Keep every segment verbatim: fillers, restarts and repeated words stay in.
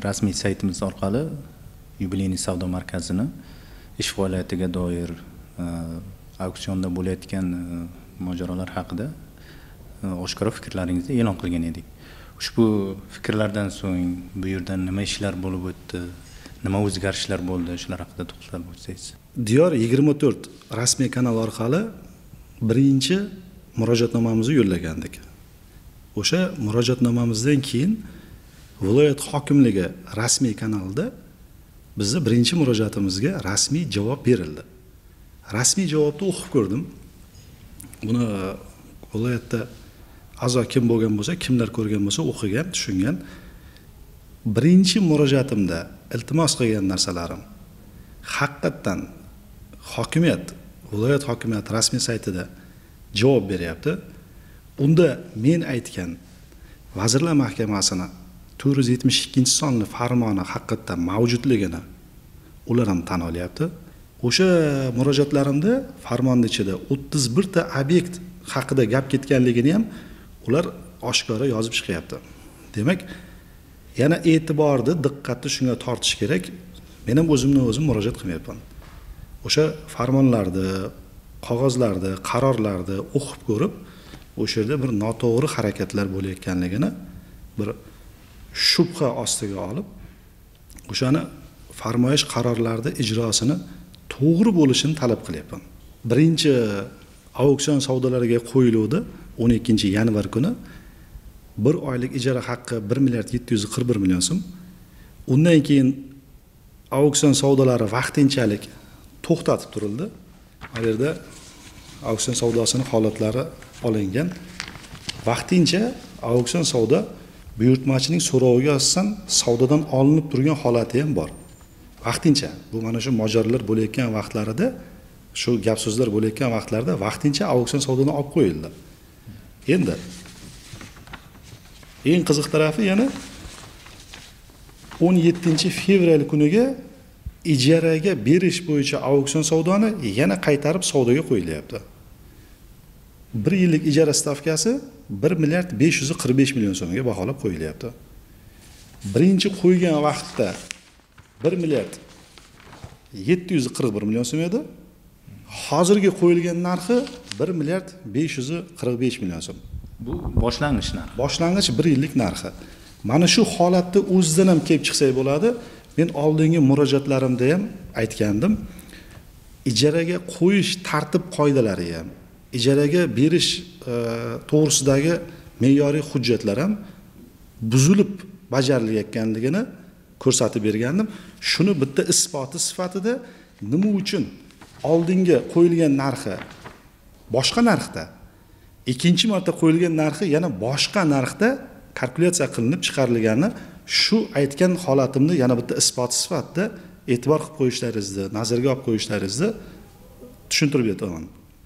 rasmiy saytimiz orqali yubileyniy savdo markazini ish faoliyatiga doir auksionda bo'layotgan mojarolar haqida oshkora fikrlaringizni e'lon qilgan edik. Ushbu fikrlardan so'ng bu yerda nima ishlar bo'lib o'tdi, nima o'zgarishlar bo'ldi, shular haqida to'xtalib o'tsangiz. Diyor yigirma to'rt rasmiy kanal orqali birinchi murojaatnomamizni yo'llagandik. O'sha murojaatnomamizdan keyin viloyat hokimligi rasmiy kanalda bizni birinchi murojaatimizga rasmiy javob berildi. Rasmiy javobni o'qib ko'rdim. Buni viloyatda a'zo kim bo'lgan bo'lsa, kimlar ko'rgan bo'lsa, o'qigan, tushungan. Birinchi murojaatimda iltimos qilgan narsalarim haqiqatan hokimiyat, viloyat hokimiyati rasmiy saytida javob beryapti. Unda men aytgan Vazirlar Mahkamasini to'rt yuz yetmish ikkinchi sonli farmoni haqiqatan mavjudligini ular ham tan olyapti. O'sha murojaatlarimda farmonning ichida o'ttiz bir ta obyekt haqida gap ketganligini ham ular oshkora yozib chiqyapti. Demak, yana e'tiborni, diqqatni shunga tortish kerak. Men ham o'zimni o'zim murojaat qilmayapman. O'sha farmonlarni, qog'ozlarni, qarorlarni o'qib ko'rib, o'sha yerda bir noto'g'ri harakatlar bo'layotganligini bir shubha ostiga olib, o'shani farmoyish qarorlarida ijrosini to'g'ri bo'lishini talab qilyapman. Birinchi auksion savdolariga qo'yildi o'n ikkinchi yanvar kuni. Bir oylik ijara haqqi bir milliard yetti yuz qirq bir million so'm. Undan keyin auksion savdolari vaqtinchalik to'xtatib turildi. Bu yerda auksion savdosining holatlari olingan. Vaqtincha auksion savdo buyurtmachining so'roviga asosan savdodan olinib turgan holati ham bor. Vaqtincha, bu mana shu mojarolar bo'layotgan vaqtlarida, shu gap so'zlar bo'layotgan vaqtlarda vaqtincha auksion savdodan olib qo'yildi. Endi eng qiziq tarafi yana o'n yettinchi fevral kuniga ijaraga berish bo'yicha auksion savdoni yana qaytarib savdoga qo'yilyapti. bir yillik ijara stavkasi bir milliard besh yuz qirq besh million so'mga baholab qo'yilyapti. Birinchi qo'ygan vaqtda bir milliard yetti yuz qirq bir million so'm edi. Hozirgi qo'yilgan narxi bir milliard besh yuz qirq besh million so'm. Bu boshlang'ich narx. Boshlang'ich bir yillik narxi. Mana shu holatda o'zidan ham kelib chiqsak bo'ladi. Men oldingi murojaatlarimda ham aytgandim. Ijaraga qo'yish tartib qoidalari ham, ijaraga berish e, to'g'risidagi me'yoriy hujjatlar ham buzilib bajarilayotganligini ko'rsatib bergandim. Shuni bitta isboti sifatida nima uchun oldingi qo'yilgan narxi boshqa narxda, ikkinchi marta qo'yilgan narxi yana boshqa narxda kalkulyatsiya qilinib chiqarilganini, shu aytgan holatimni yana bitta isbot sifatida e'tibor qilib qo'yishlaringizni, nazarga olib qo'yishlaringizni tushuntirib beraman.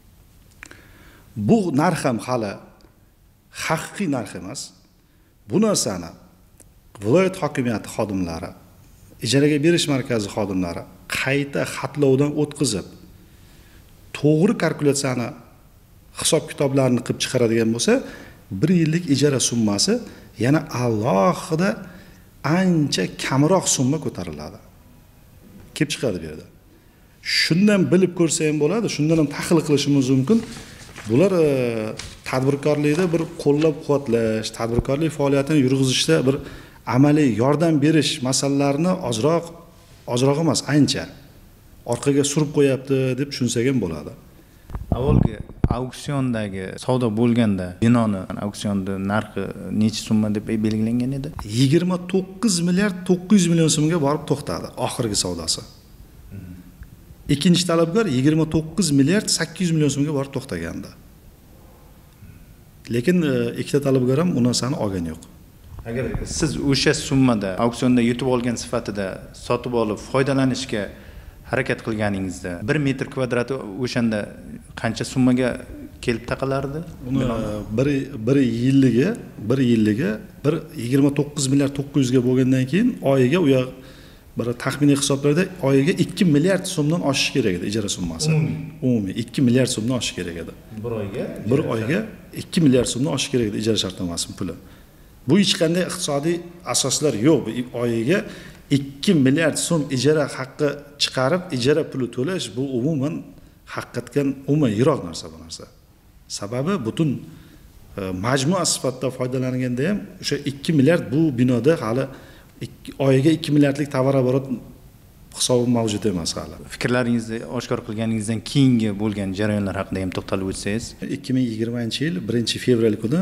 Bu narx ham hali haqiqiy narx emas. Bu narsani viloyat hokimiyati xodimlari, ijaraga berish markazi xodimlari qayta xatlovdan o'tkazib, to'g'ri kalkulyatsiyani, hisob kitoblarini qilib chiqaradigan bo'lsa, bir yillik ijara summasi yana alohida ancha kamroq summa ko'tariladi. Kelib chiqadi bu yerda. Shundan bilib ko'rsa ham bo'ladi, shundan ham tahlil qilishimiz mumkin. Bular e, tadbirkorlikda bir qo'llab-quvvatlash, tadbirkorlik faoliyatini yurg'izishda bir amaliy yordam berish masalalarini ozroq, ozroq emas, ancha orqaga surib qo'yapti deb tushunsak ham bo'ladi. Avvalgi auksiondagi savdo bo'lganda binoni auksionda narxi necha summa deb belgilangan edi? yigirma to'qqiz milliard to'qqiz yuz million so'mga borib to'xtadi oxirgi savdosi. Ikkinchi talabgor yigirma to'qqiz milliard sakkiz yuz million so'mga borib to'xtagandi. Lekin ikkita talabgor ham u narsani olgani yo'q. Agar siz o'sha summada auksionda yutib olgan sifatida sotib olib foydalanishga harakat qilganingizda bir metr kvadrati o'shanda qancha summaga kelib taqalardi? Uni bir bir yilligi, bir yilligi bir yigirma to'qqiz milliard to'qqiz yuz ga bo'lgandan keyin oyiga u yoq bir taxminiy hisoblarda oyiga ikki milliard so'mdan oshishi kerak edi ijara summasi. Umumiy ikki milliard so'mdan oshishi kerak edi. Bir oyga? Bir oyga ikki milliard so'mdan oshishi kerak edi ijara shartnomasining puli. Bu hech qanday iqtisodiy asoslar yo'q. Bu oyiga ikki milliard so'm ijara haqqi chiqarib, ijara puli to'lash bu umuman haqiqatdan umuman yiroq narsa bu narsa. Sababi butun majmua sifatida foydalanganda ham o'sha ikki milliard bu binoda hali oyiga ikki milliardlik tovar-oborot hisobi mavjud emas hali. Fikrlaringizni oshkor qilganingizdan keyingi bo'lgan jarayonlar haqida ham to'xtalib o'tsangiz. ikki ming yigirmanchi yil birinchi fevral kuni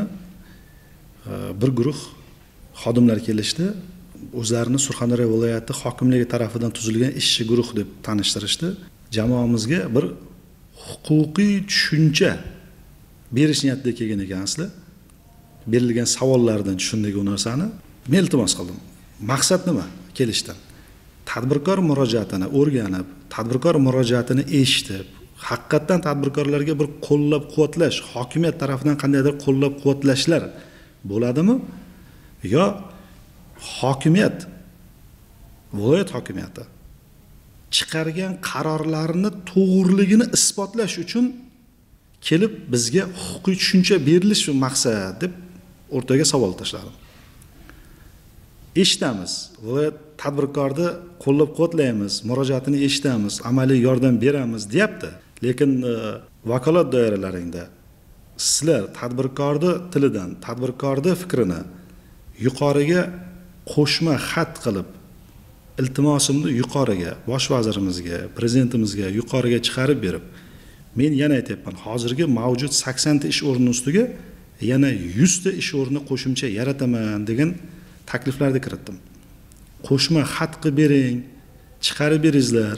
bir guruh xodimlar kelishdi. O'zlarini Surxondaryo viloyati hokimligi tomonidan tuzilgan ishchi guruh deb tanishtirishdi. Jamoamizga bir huquqiy tushuncha berish niyatida kelgan ekan asli. Berilgan savollardan tushundik u narsani. Men iltimos qildim. Maqsad nima? Kelishdan. Tadbirkor murojaatini o'rganib, tadbirkor murojaatini eshitib, haqiqatan tadbirkorlarga bir qo'llab-quvvatlash, hokimiyat tomonidan qandaydir qo'llab-quvvatlashlar bo'ladimi? Yo hokimiyat, viloyat hokimiyati chiqargan qarorlarini to'g'riligini isbotlash uchun kelib bizga huquqiy tushuncha berilishi maqsad deb o'rtaga savol tashladim. Eshitamiz, viloyat tadbirkorni qo'llab-quvvatlaymiz, murojaatini eshitamiz, amaliy yordam beramiz deyapti. Lekin vakolat doiralaringda sizlar tadbirkorni tilidan, tadbirkorni fikrini yuqoriga qo'shma xat qilib, iltimosimni yuqoriga, bosh vazirimizga, prezidentimizga yuqoriga chiqarib berib, men yana aytayapman, hozirgi mavjud sakson ta ish o'rni ustiga yana yuz ta ish o'rni qo'shimcha yarataman degan takliflarni kiritdim. Qo'shma xat qilib bering, chiqarib beringizlar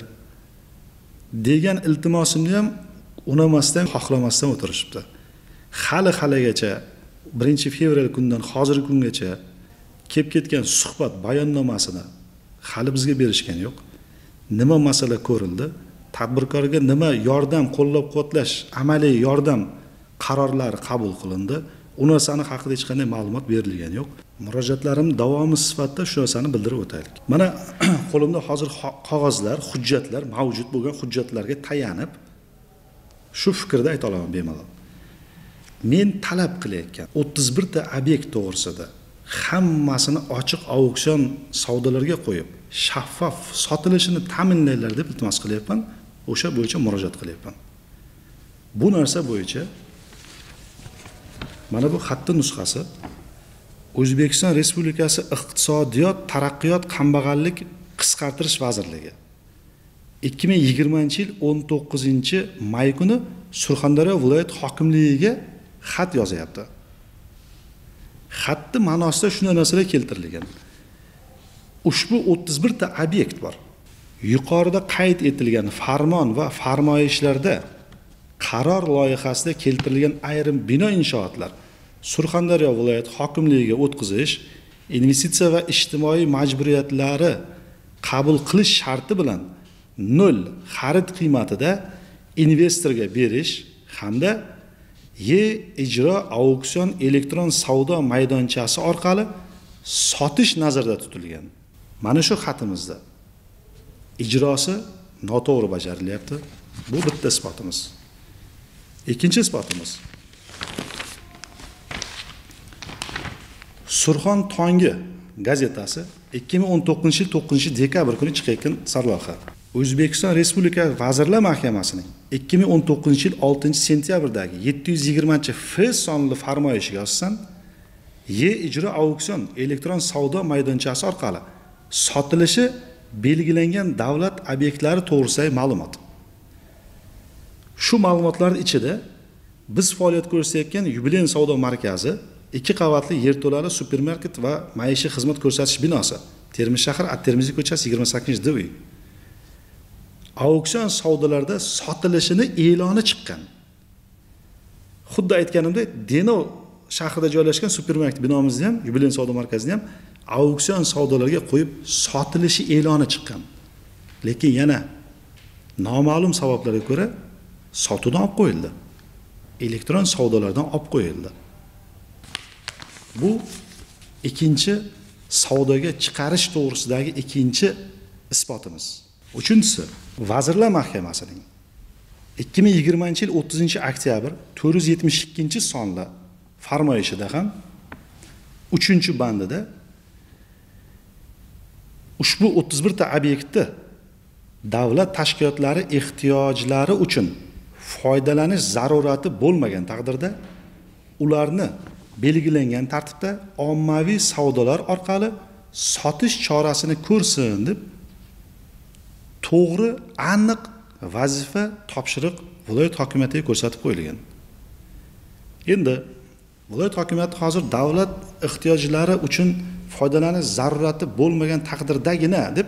degan iltimosimni ham unamasdan, xohlamasdan o'tirishibdi. Hali haligacha birinchi fevral kunidan hozirgi kungacha kelib ketgan suhbat bayonnomasini hali bizga berishgan yo'q. Nima masala ko'rildi? Tadbirkorga nima yordam, qo'llab-quvvatlash, amaliy yordam qarorlari qabul qilindi? U narsani haqida hech qanday ma'lumot berilgan yo'q. Murojaatlarim davomi sifatida shu narsani bildirib o'taylik. Mana qo'limda hozir qog'ozlar, hujjatlar mavjud bo'lgan hujjatlarga tayanib shu fikrda ayta olaman bemalol. Men talab qilayotgan o'ttiz bir ta obyekt to'g'risida hammasini ochiq auksion savdolarga qo'yib, shaffof sotilishini ta'minlaylar deb iltimos qilyapman. O'sha bo'yicha murojaat qilyapman. Bu narsa bo'yicha mana bu xatning nusxasi O'zbekiston Respublikasi Iqtisodiyot, taraqqiyot, kambag'allik qisqartirish vazirligi ikki ming yigirmanchi yil o'n to'qqizinchi may kuni Surxondaryo viloyat hokimligiga xat yozyapti. Xatning ma'nosida shunday narsalar keltirilgan. Ushbu o'ttiz bir ta obyekt bor. Yuqorida qayd etilgan farmon va farmoyishlarda qaror loyihasida keltirilgan ayrim bino inshootlar Surxondaryo viloyat hokimligiga o'tkazish, investitsiya va ijtimoiy majburiyatlari qabul qilish sharti bilan nol xarid qiymatida investorga berish hamda E-ijro auksion elektron savdo maydonchasi orqali sotish nazarda tutilgan. Mana shu xatimizda ijrosi noto'g'ri bajarilyapti. Bu bitta isbotimiz. Ikkinchi isbotimiz Surxon Tongi gazetasi ikki ming o'n to'qqizinchi yil to'qqizinchi dekabr kuni chiqayotgan sarlavha. O'zbekiston Respublikasi Vazirlar Mahkamasining ikki ming o'n to'qqizinchi yil oltinchi sentyabrdagi yetti yuz yigirmanchi F sonli farmoyishiga asosan E-ijro auksion elektron savdo maydonchasi orqali sotilishi belgilangan davlat obyektlari to'g'risidagi ma'lumot. Shu ma'lumotlar ichida biz faoliyat ko'rsatayotgan Yubiley savdo markazi ikki qavatli yerto'lali supermarket va maishiy xizmat ko'rsatish binosi, Termiz shahar At-Termiziy ko'chasi yigirma sakkizinchi D uy. Auksion savdolarda sotilishini e'loni chiqqan. Xuddi aytganimdek, Denov shahrida joylashgan supermarket binomizni ham, Yubiley savdo markazini ham auksion savdolarga qo'yib sotilishi e'loni chiqqan. Lekin yana noma'lum sabablarga ko'ra sotuvdan olib qo'yildi. Elektron savdolardan olib qo'yildi. Bu ikkinchi savdoga chiqarish to'g'risidagi ikkinchi isbotimiz. Uchinchisi, Vazirlar Mahkamasining ikki ming yigirmanchi yil o'ttizinchi oktyabr to'rt yuz yetmish ikkinchi sonli farmoyishida ham uchinchi bandida ushbu o'ttiz bir ta obyektni davlat tashkilotlari ehtiyojlari uchun foydalanish zarurati bo'lmagan taqdirda ularni belgilangan tartibda ommaviy savdolar orqali sotish chorasini ko'rsin deb to'g'ri, aniq vazifa, topshiriq viloyat hokimiyatiga ko'rsatib qo'yilgan. Endi viloyat hokimiyati hozir davlat ehtiyojlari uchun foydalanish zarurati bo'lmagan taqdirdagina deb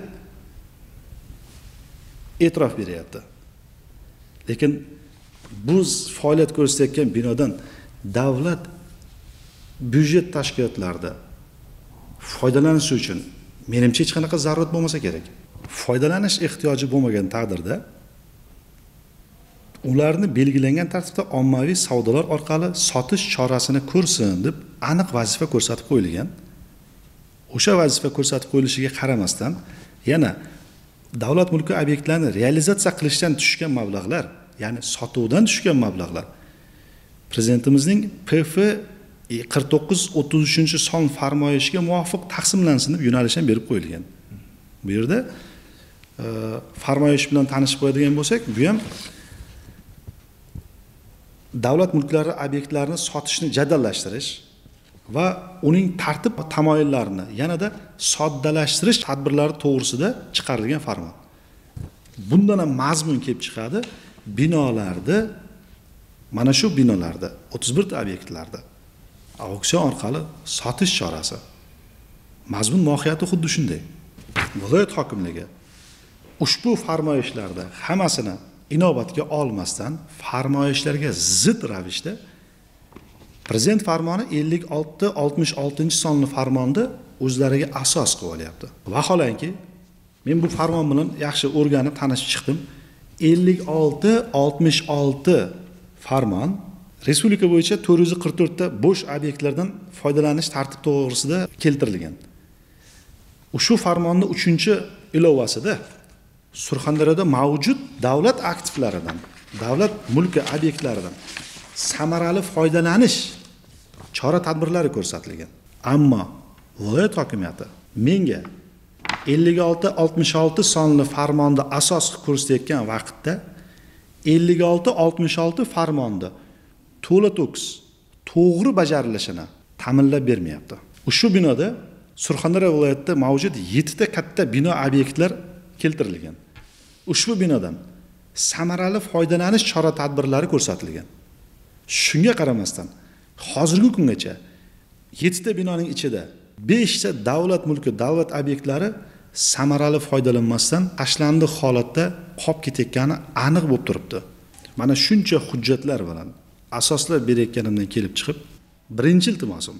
e'tirof beryapti. Lekin biz faoliyat ko'rsatayotgan binodan davlat byudjet tashkilotlarida foydalanish uchun menimcha hech qanaqa zarurat bo'lmasa kerak. Foydalanish ehtiyoji bo'lmagan taqdirda ularni belgilangan tartibda ommaviy savdolar orqali sotish chorasini ko'rsin deb aniq vazifa ko'rsatib qo'yilgan. O'sha vazifa ko'rsatib qo'yilishiga qaramasdan yana davlat mulki obyektlarini realizatsiya qilishdan tushgan mablag'lar, ya'ni sotuvdan tushgan mablag'lar Prezidentimizning P F qirq to'qqiz o'ttiz uchinchi son farmoyishiga muvofiq taqsimlansin deb yo'nalish ham berib qo'yilgan. Bu yerda e, farmoyish bilan tanishib qo'yadigan bo'lsak, bu ham davlat mulklari obyektlarini sotishni jadallashtirish va uning tartib tamoyillarini yanada soddalashtirish tadbirlari to'g'risida chiqarilgan farmon. Bundan ham mazmun kelib chiqadi, binolarda, mana shu binolarda o'ttiz bir ta obyektlarda auksion orqali sotish chorasi. Mazmun mohiyati xuddi shunday. Viloyat hokimligi ushbu farmoyishlarda hammasini inobatga olmasdan farmoyishlarga zid ravishda Prezident farmoni ellik olti oltmish oltinchi sonli farmonni o'zlariga asos qilib olyapti. Vaholanki, men bu farmon bilan yaxshi o'rganib tanishib chiqdim. ellik olti oltmish olti farmon respublika bo'yicha to'rt yuz qirq to'rt ta bo'sh obyektlardan foydalanish tartibi to'g'risida keltirilgan. Ushbu farmonning uchinchi ilovasida Surxondaryoda mavjud davlat aktivlaridan, davlat mulki obyektlaridan samarali foydalanish chora-tadbirlari ko'rsatilgan. Ammo viloyat hokimiyati menga ellik olti oltmish olti sonli farmonda asos ko'rsatayotgan vaqtda ellik olti oltmish olti farmonda to'la-to'kis to'g'ri bajarilishini ta'minlab bermayapti. Ushbu binoda Surxondaryo viloyatida mavjud yetti ta katta bino obyektlar keltirilgan. Ushbu binodan samarali foydalanish chora-tadbirlari ko'rsatilgan. Shunga qaramasdan hozirgi kungacha yetti ta binoning ichida besh ta davlat mulki, davlat obyektlari samarali foydalanmasdan tashlandiq holatda qolib ketayotgani aniq bo'lib turibdi. Mana shuncha hujjatlar bilan asoslab berayotganimdan kelib chiqib, birinchi iltimosim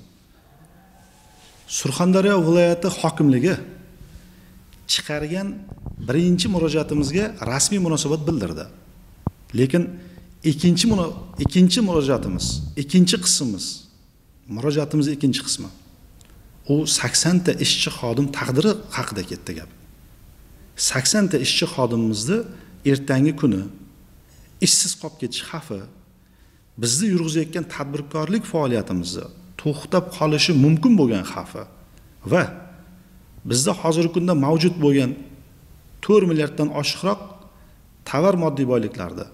Surxondaryo viloyati hokimligi chiqargan birinchi murojaatimizga rasmiy munosabat bildirdi. Lekin ikkinchi ikkinchi murojaatimiz, ikkinchi qismimiz, murojaatimizning ikkinchi qismi u sakson ta ishchi xodim taqdiri haqida ketdi gap. sakson ta ishchi xodimimizni ertangi kuni ishsiz qolib ketish xavfi, bizni yurg'izayotgan tadbirkorlik faoliyatimizni to'xtab qolishi mumkin bo'lgan xavfi va bizda hozirgi kunda mavjud bo'lgan to'rt milliarddan oshiqroq tovar moddiy boyliklarda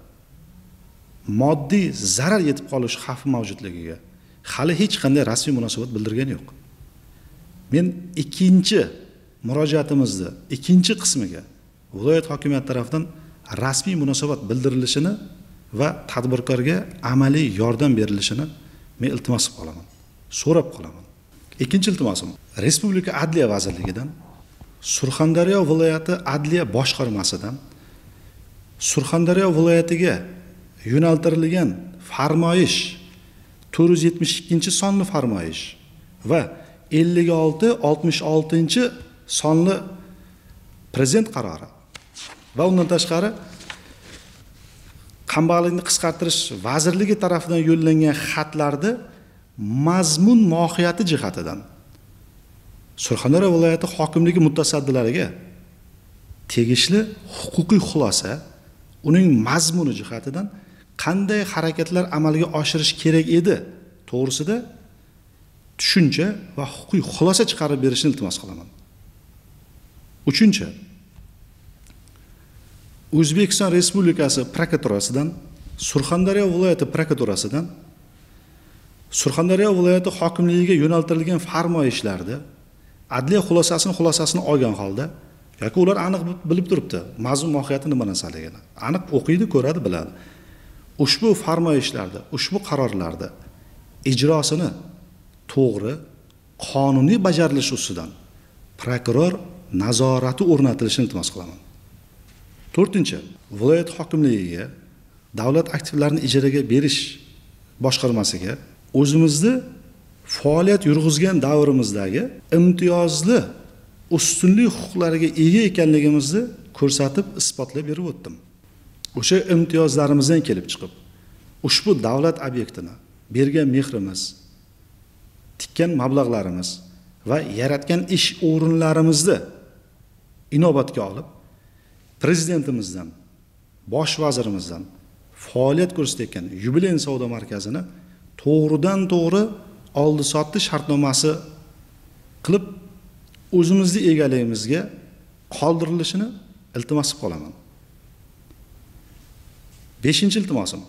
moddiy zarar yetib qolish xavfi mavjudligiga hali hech qanday rasmiy munosabat bildirgan yo'q. Men ikkinchi murojaatimizni ikkinchi qismiga viloyat hokimiyati tomonidan rasmiy munosabat bildirilishini va tadbirkorga amaliy yordam berilishini men iltimos qolaman, so'rab qolaman. Ikkinchi iltimosim Respublika Adliya vazirligidan, Surxondaryo viloyati Adliya boshqarmasidan Surxondaryo viloyatiga yo'naltirilgan farmoyish to'rt yuz yetmish ikkinchi sonli farmoyish va ellik olti oltmish oltinchi sonli prezident qarori va undan tashqari kambag'allikni qisqartirish vazirligi tomonidan yo'llangan xatlarda mazmun mohiyati jihatidan Surxondaryo viloyati hokimligi mutasaddilariga tegishli huquqiy xulosa, uning mazmuni jihatidan qanday harakatlar amalga oshirish kerak edi to'g'risida tushuncha va huquqiy xulosa chiqarib berishni iltimos qilaman. Uchinchi, O'zbekiston Respublikasi prokuraturasidan, Surxondaryo viloyati prokuraturasidan, Surxondaryo viloyati hokimligiga yo'naltirilgan farmoyishlarda adliya xulosasini xulosasini olgan holda, yoki ular aniq bilib turibdi, mazmun mohiyati nima narsaligini. Aniq o'qiydi, ko'radi, biladi. Ushbu farmoyishlarda, ushbu qarorlarda ijrosini to'g'ri, qonuniy bajarilishi ustidan prokuror nazorati o'rnatilishini iltimos qilaman. To'rtinchi, viloyat hokimligiga davlat aktivlarini ijaraga berish boshqarmasiga o'zimizni faoliyat yurg'izgan davrimizdagi imtiyozli ustunlik huquqlariga ega ekanligimizni ko'rsatib isbotlab berib o'tdim. O'sha imtiyozlarimizdan kelib chiqib, ushbu davlat obyektini bergan mehrimiz, tikkan mablag'larimiz va yaratgan ish o'rinlarimizni inobatga olib, prezidentimizdan, bosh vazirimizdan faoliyat ko'rsatayotgan yubiley savdo markazini to'g'ridan to'g'ri oldi sotdi shartnomasi qilib o'zimizni egaligimizga qoldirilishini iltimos qilib qolaman. Beshinchi iltimosim.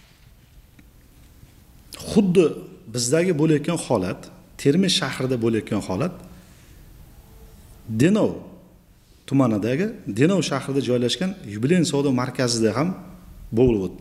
Xuddi bizdagi bo'layotgan holat, Termiz shahrida bo'layotgan holat Denov tumanidagi Denov shahrida joylashgan yubiley savdo markazida ham bo'lib o'tdi.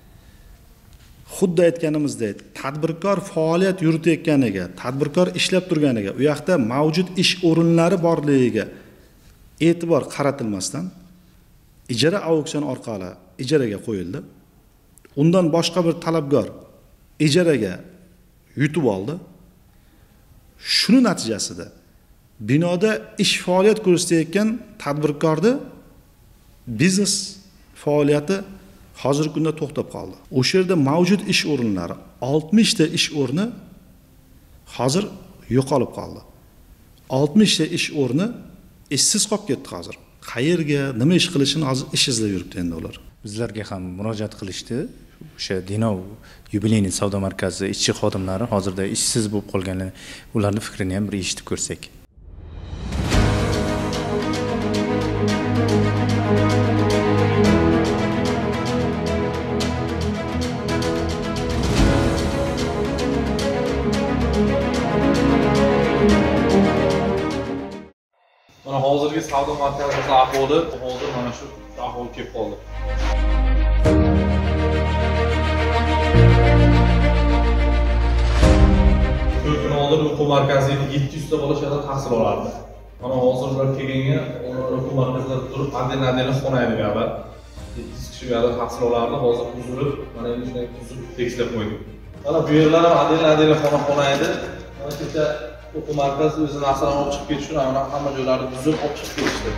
Xuddi aytganimizdek, tadbirkor faoliyat yuritayotganiga, tadbirkor ishlab turganiga, u yoqda mavjud ish o'rinlari borligiga e'tibor qaratilmasdan ijara auksion orqali ijaraga qo'yildi. Undan boshqa bir talabgor ijaraga yutib oldi. Shuni natijasida binoda ish faoliyat ko'rsatayotgan tadbirkorni biznes faoliyati hozirgi kunda to'xtab qoldi. O'sha yerda mavjud ish o'rinlari oltmish ta ish o'rni hozir yo'qolib qoldi. oltmish ta ish o'rni ishsiz qolib ketdi hozir. Qayerga, nima ish qilishini hozir ish izlab yuribdi endi ular. Bizlarga ham murojaat qilishdi. O'sha Denov yubileyniy savdo markazi ishchi xodimlari hozirda ishsiz bo'lib qolganlar, ularning fikrini ham bir eshitib ko'rsak. Mana hozirgi savdo markazimizning ahvoli hozir mana shu ahvol kelib qoldi. to'rt kun oldin o'quv markazida yetti yuz ta bola shaxsan tahsil olardi. Mana hozir ular kelganga o'quv markazida turib, adil-adil xona edi gaba. yetti yuz kishi gaba tahsil olardi. Hozir buzilib, mana endi shunday buzib tekslab qo'ydik. Mana bu yerlar ham adil-adil xona xona edi. Mana kecha o'quv markazi o'zini narsalarni olib chiqib ketish uchun hamma joylarni buzib olib chiqib ketishdi.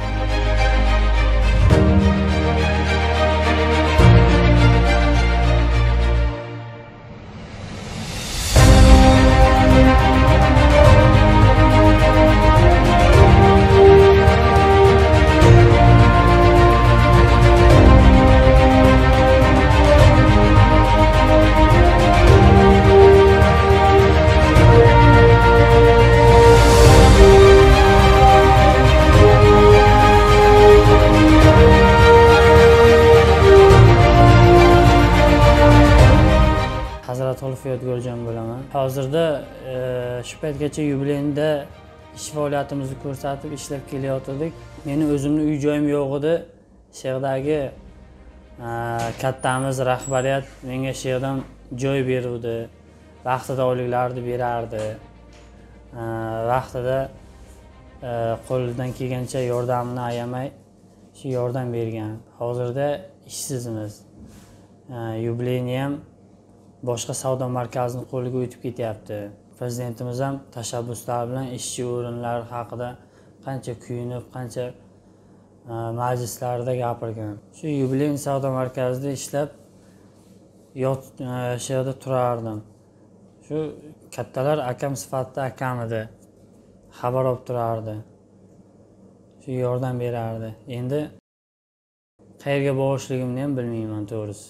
Yodgorjon bo'laman. Hozirda shu paytgacha yubileyda ish faoliyatimizni ko'rsatib ishlab kelayotgandik. Meni o'zimning uy joyim yo'q edi. Shu yerdagi kattamiz rahbariyat menga shu yerdan joy beruvdi. Vaqtida oyliklarni berardi. Vaqtida qo'lidan kelgancha yordamini ayamay shu yordam bergan. Hozirda ishsizmiz. Yubileyni ham boshqa savdo markazining qo'liga o'tib ketyapti. Prezidentimiz ham tashabbuslar bilan ishchi o'rinlari haqida qancha kuyunib, qancha majlislarda gapirgan. Shu yubiley savdo markazida ishlab yot shu yerda turardim. Shu kattalar akam sifatida akam edi. Xabar olib turardi. Shu yordam berardi. Endi qayerga borishligimni ham bilmayman to'g'risi.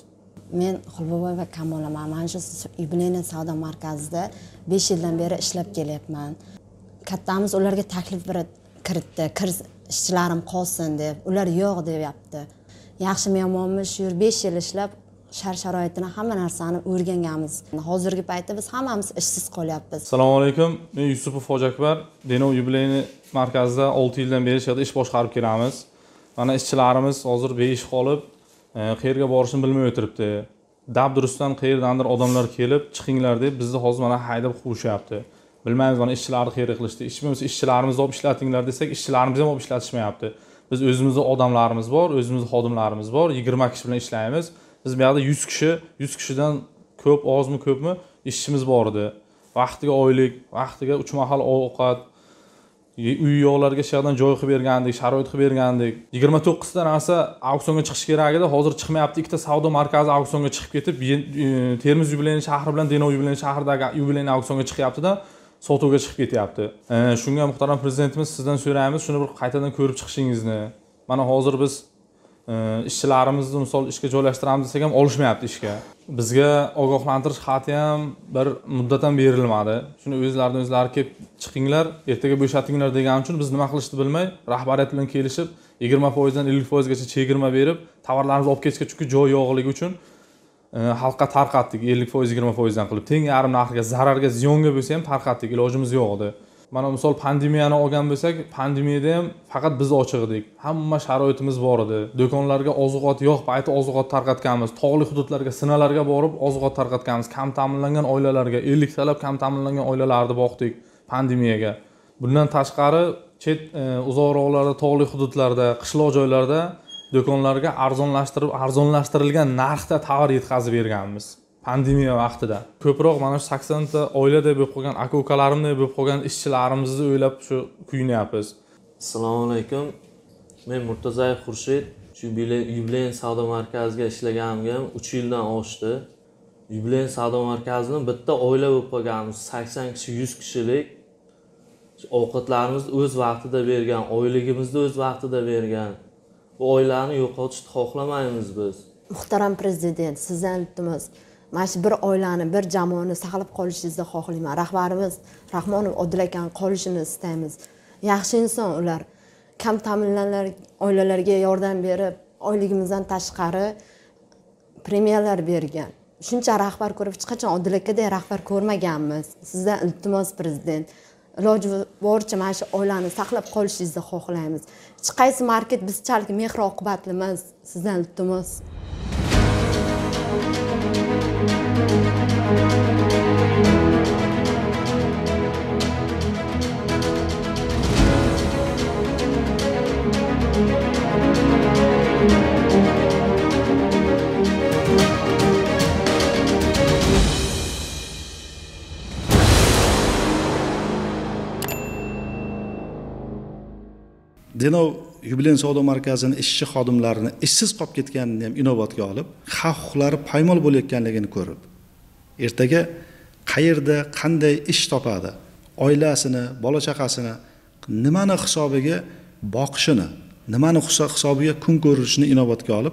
Men Xulbuboyeva Kamolaman. Mana shu yubileyniy savdo markazida besh yildan beri ishlab kelyapman. Kattamiz ularga taklif kiritdi, kir ishchilarim qolsin deb. Ular yo'q deyapti. Yaxshimi yomonmi shu besh yil ishlab shart-sharoitini hamma narsani o'rganganmiz. Hozirgi paytda biz hammamiz ishsiz qolyapmiz. Assalomu alaykum. Men Yusupov Hojiakbar. Denov yubileyniy markazida olti yildan beri ishada ish boshqarib kelamiz. Mana ishchilarimiz hozir besh qolib, qayerga borishini bilmay o'tiribdi. Dabdurustdan qayerdandir odamlar kelib, chiqinglar deb bizni hozir mana haydab qo'yishyapti. Bilmaymiz mana ishchilarni qayerga qilishdi. Ishimiz ishchilarimizni olib ishlatinglar desak, ishchilarimizni ham olib ishlatishmayapti. Biz o'zimizning odamlarimiz bor, o'zimizning xodimlarimiz bor, yigirma kishi bilan ishlaymiz. Biz bu yerda yuz kishi, yuz kishidan ko'p, ozmi, ko'pmi ishchimiz bor edi. Vaqtiga oylik, vaqtiga uch mahal ovqat, uy yo'qlarga shaydan joy qilib bergandik, sharoit qilib bergandik. yigirma to'qqiz ta narsa auksionga chiqish kerak edi. Hozir chiqmayapti. Ikkita savdo markazi auksionga chiqib ketib, Termiz yubileyniy shahri bilan Denov yubileyniy shahridagi yubileyniy auksionga chiqyapti-da, sotuvga chiqib ketyapti. Shunga muhtaram prezidentimiz sizdan so'raymiz, shuni bir qaytadan ko'rib chiqishingizni. Mana hozir biz ishchilarimizni misol ishga joylashtiramiz desak ham olishmayapti ishga. Bizga ogohlantirish xati ham bir muddatdan berilmadi. Shuni o'zlaridan o'zlari kelib chiqinglar, ertaga bo'shatinglar degan uchun biz nima qilishni bilmay, rahbariyat bilan kelishib, yigirma foiz dan ellik foiz gacha chegirma berib, tovarlarimizni olib ketishga chunki joy yo'qligi uchun xalqqa tarqatdik ellik foiz yigirma foiz dan qilib. Teng yarim narxga, zararga, ziyonga bo'lsa ham tarqatdik, ilojimiz yo'q edi. Mana misol pandemiyani olgan bo'lsak, pandemiyada ham faqat biz ochiq edik. Hamma sharoitimiz bor edi. Do'konlarga oziq-ovqat yo'q, payti oziq-ovqat tarqatganmiz. Tog'li hududlarga, sinalarga borib oziq-ovqat tarqatganmiz. Kam ta'minlangan oilalarga, ellik talab kam ta'minlangan oilalarni boqdik pandemiyaga. Bundan tashqari, chet uzoqroqlarda, tog'li hududlarda, qishloq joylarda do'konlarga arzonlashtirib, arzonlashtirilgan narxda tovar yetkazib berganmiz. Pandemiya vaqtida ko'proq mana shu sakson ta oilada bo'lib qolgan aka-ukalarimni bo'lib qolgan ishchilarimizni o'ylab shu kuyunyapmiz. Assalomu alaykum. Men Murtazoyev Xurshid. Shu yubileyniy savdo markaziga ishlaganimga ham uch yildan oshdi. Yubileyniy savdo markazini bitta oila bo'lib qolganmiz. sakson kishi, yuz kishilik. Ovqatlarimizni o'z vaqtida bergan, oyligimizni o'z vaqtida bergan. Bu oilani yo'qotishni xohlamaymiz biz. Muhtaram prezident, sizdan iltimos, mana shu bir oilani, bir jamoani saqlab qolishingizni xohlayman. Rahbarimiz Rahmonov Odil akani qolishini istaymiz. Yaxshi inson ular. Kam ta'minlangan oilalarga yordam berib, oyligimizdan tashqari premiyalar bergan. Shuncha rahbar ko'rib, hech qachon Odil akadek rahbar ko'rmaganmiz. Sizdan iltimos prezident, iloji boricha mana shu oilani saqlab qolishingizni xohlaymiz. Hech qaysi market bizchalik mehr oqibatlimiz. Sizdan iltimos. Denov yubileyniy savdo markazini ishchi xodimlarini ishsiz qolib ketganini ham inobatga olib, haq-huquqlari paymol bo'layotganligini ko'rib, ertaga qayerda qanday ish topadi, oilasini, bola chaqasini nimani hisobiga boqishini, nimani hisobiga kun ko'rishini inobatga olib,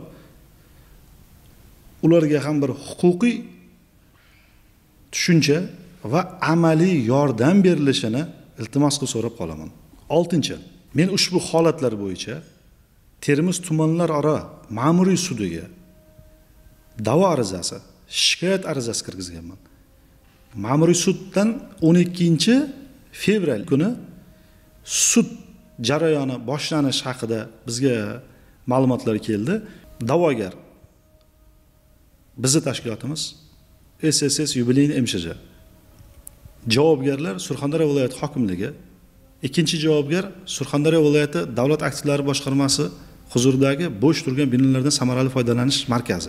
ularga ham bir huquqiy tushuncha va amaliy yordam berilishini iltimos qilib so'rab qolaman. oltinchi, men ushbu holatlar bo'yicha Termiz tumanlararo ma'muriy sudiga da'vo arizasi, shikoyat arizasi kirgizganman. Ma'muriy suddan o'n ikkinchi fevral kuni sud jarayoni boshlanish haqida bizga ma'lumotlar keldi. Da'vogar bizning tashkilotimiz S S S yubileyniy M S J. Javobgarlar Surxondaryo viloyati hokimligi. Ikkinchi javobgar Surxondaryo viloyati davlat aktivlari boshqarmasi huzuridagi bo'sh turgan binolardan samarali foydalanish markazi.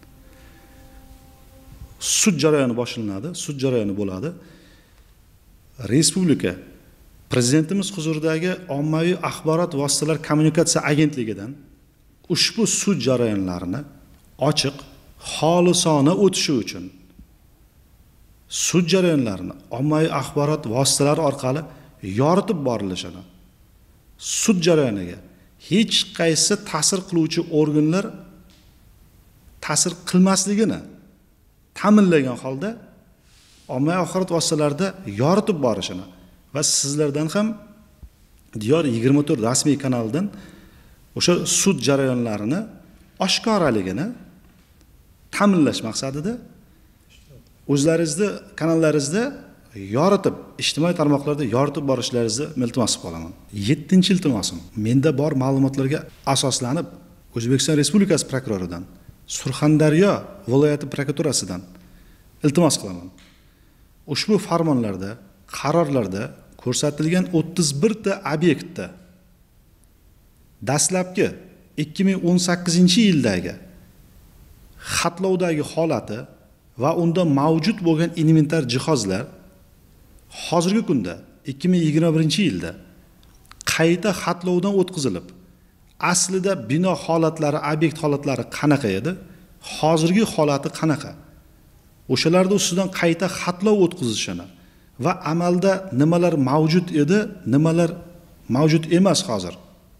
Sud jarayoni boshlanadi, sud jarayoni bo'ladi. Respublika prezidentimiz huzuridagi ommaviy axborot vositalari kommunikatsiya agentligidan ushbu sud jarayonlarini ochiq, xolisona o'tishi uchun sud jarayonlarini ommaviy axborot vositalari orqali yoritib borilishini, sud jarayoniga hech qaysi ta'sir qiluvchi organlar ta'sir qilmasligini ta'minlagan holda ommaviy axborot vositalarida yoritib borishini va sizlardan ham Diyor yigirma to'rt rasmiy kanalidan o'sha sud jarayonlarini oshkoraligini ta'minlash maqsadida o'zlaringizni kanallaringizda yoritib, ijtimoiy tarmoqlarda yoritib borishlaringizni iltimos qilib qolaman. yettinchi iltimosim, menda bor ma'lumotlarga asoslanib O'zbekiston Respublikasi prokuroridan, Surxondaryo viloyati prokuraturasidan iltimos qilaman. Ushbu farmonlarda, qarorlarda ko'rsatilgan o'ttiz bir ta obyektda dastlabki ikki ming o'n sakkizinchi yildagi xatlovdagi holati va unda mavjud bo'lgan inventar jihozlar hozirgi kunda ikki ming yigirma birinchi yilda qayta xatlovdan o'tkazilib, aslida bino holatlari, obyekt holatlari qanaqa edi, hozirgi holati qanaqa, o'shalarda ustidan qayta xatlov o'tkazishini va amalda nimalar mavjud edi, nimalar mavjud emas hozir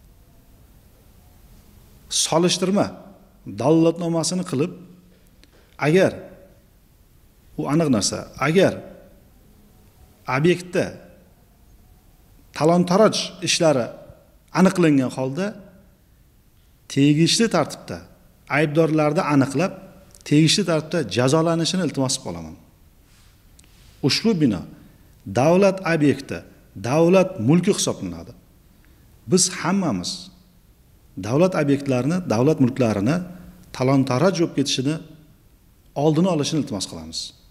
solishtirma dalolatnomasini qilib, agar u aniq narsa, agar obyektda talon-taroj ishlari aniqlangan holda tegishli tartibda aybdorlarni aniqlab, tegishli tartibda jazolanishini iltimos qilib qolaman. Ushbu bino davlat obyekti, davlat mulki hisoblanadi. Biz hammamiz davlat obyektlarini, davlat mulklarini talon-taroj bo'lib ketishini oldini olishni iltimos qilamiz.